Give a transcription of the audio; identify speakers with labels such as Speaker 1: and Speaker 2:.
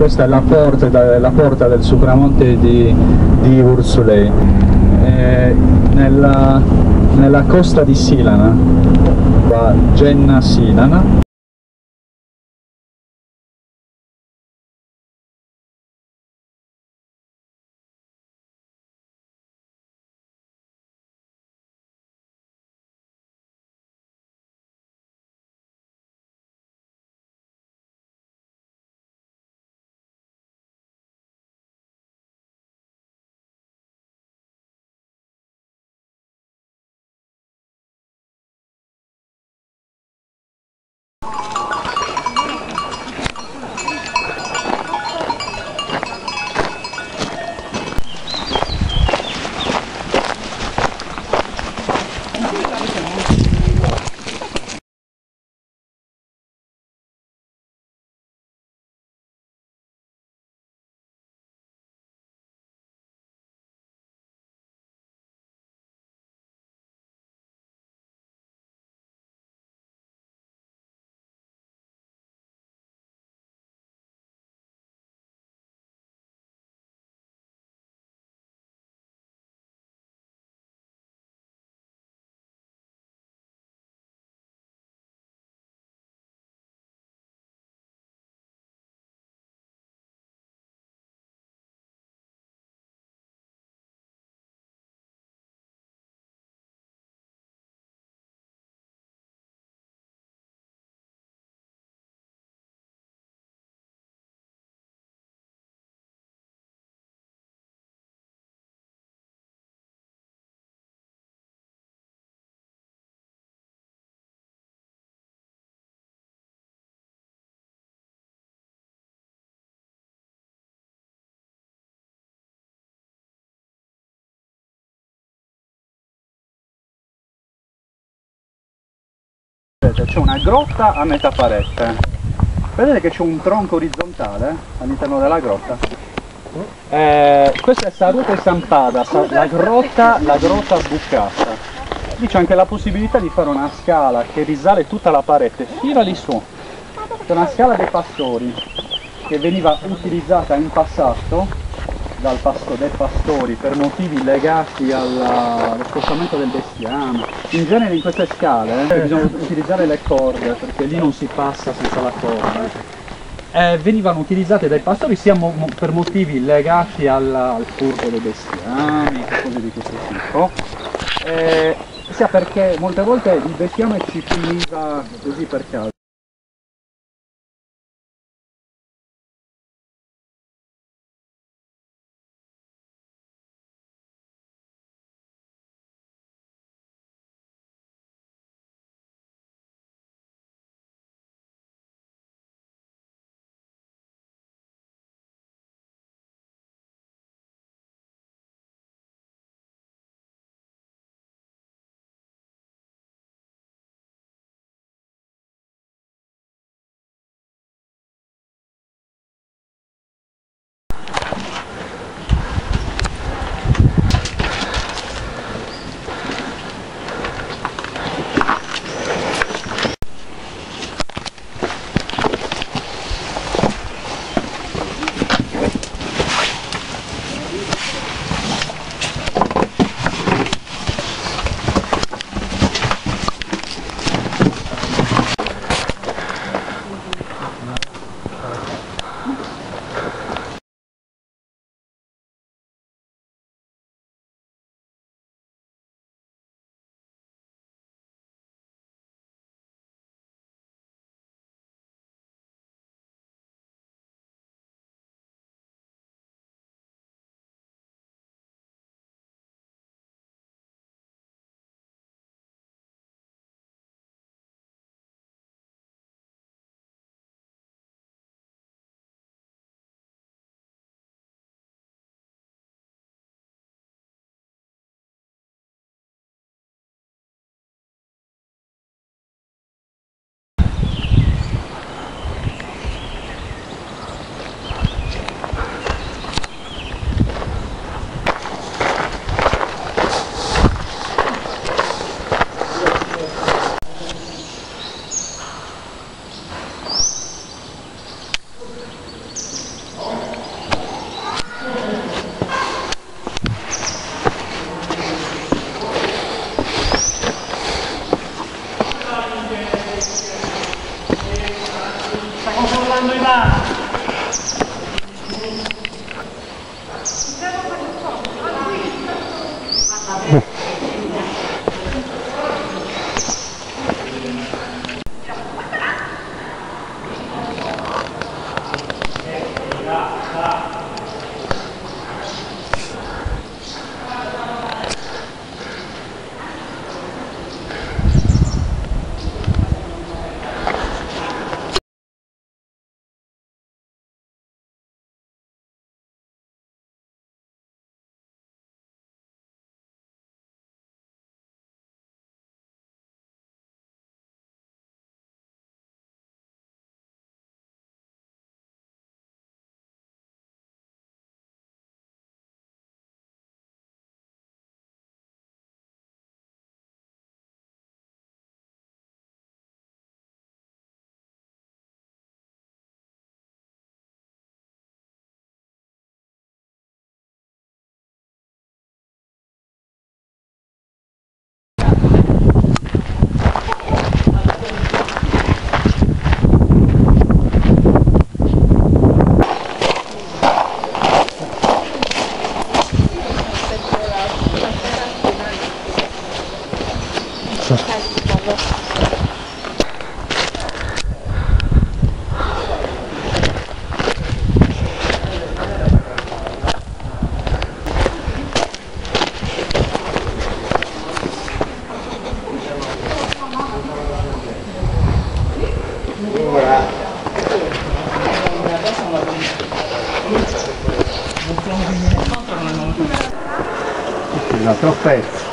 Speaker 1: questa è la porta del Supramonte di Ursulei, nella costa di Silana, qua Genna Silana. C'è una grotta a metà parete, vedete che c'è un tronco orizzontale all'interno della grotta. Questa è Sarute Sampada, la grotta bucata. Lì c'è anche la possibilità di fare una scala che risale tutta la parete fino lì su. C'è una scala dei pastori che veniva utilizzata in passato dai pastori per motivi legati allo spostamento del bestiame. In genere in queste scale bisogna utilizzare le corde, perché lì non si passa senza la corda. Venivano utilizzate dai pastori sia per motivi legati al furto dei bestiami, cose di questo tipo, sia perché molte volte il bestiame ci finiva così per caso. urlando in mano.
Speaker 2: Un altro pezzo.